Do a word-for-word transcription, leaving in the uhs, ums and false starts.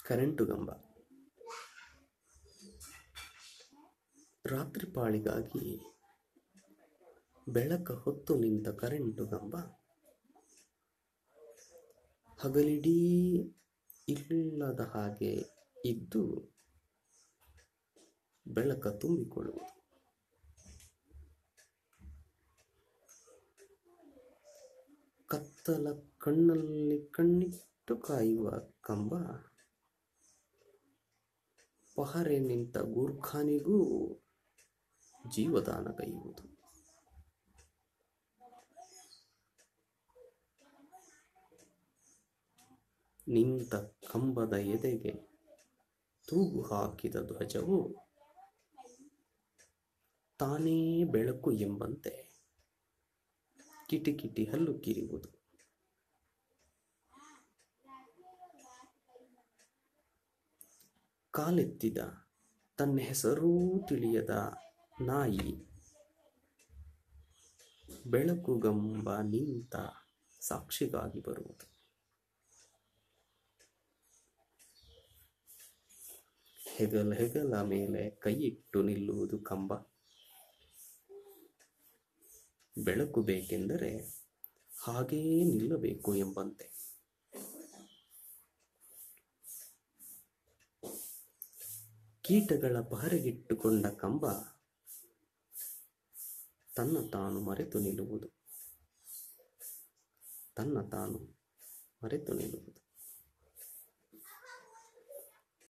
Current ಗಂಬ. ರಾತ್ರಿ ಪಾಳಿಗಾಗಿ ಬೆಳಕ ಹೊತ್ತು ನಿಂತ ಕರೆಂಟು ಗಂಬ ಹಗಲಿಡೀ ಇಲ್ಲದ ಹಾಗೆ ಇದ್ದು ಬೆಳಕ ತುಂಬಿಕೊಳ್ಳುವುದು. ಕತ್ತಲ ಕಣ್ಣಲ್ಲಿ ಕಣ್ಣಿಟ್ಟು ಕಾಯುವ ಕಂಬ ಪಹರೆ ನಿಂತ ಗೂರ್ಖಾನಿಗೂ ಜೀವದಾನ ಕೈಯುವುದು. ನಿಂತ ಕಂಬದ ಎದೆಗೆ ತೂಗು ಹಾಕಿದ ಧ್ವಜವು ತಾನೇ ಬೆಳಕು ಎಂಬಂತೆ ಕಿಟಿಕಿಟಿ ಹಲ್ಲು ಕಿರಿಯುವುದು. ಕಾಲೆತ್ತಿದ ತನ್ನ ಹೆಸರೂ ತಿಳಿಯದ ನಾಯಿ ಬೆಳಕುಗಂಬ ನಿಂತ ಸಾಕ್ಷಿಗಾಗಿ ಬರುವುದು. ಹೆಗಲ ಹೆಗಲ ಮೇಲೆ ಕೈಯಿಟ್ಟು ನಿಲ್ಲುವುದು ಕಂಬ. ಬೆಳಕು ಬೇಕೆಂದರೆ ಹಾಗೇ ನಿಲ್ಲಬೇಕು ಎಂಬಂತೆ. ಕೀಟಗಳ ಪಹರೆಗಿಟ್ಟುಕೊಂಡ ಕಂಬ ತನ್ನ ತಾನು ಮರೆತು ನಿಲ್ಲುವುದು ತನ್ನ ತಾನು ಮರೆತು ನಿಲ್ಲುವುದು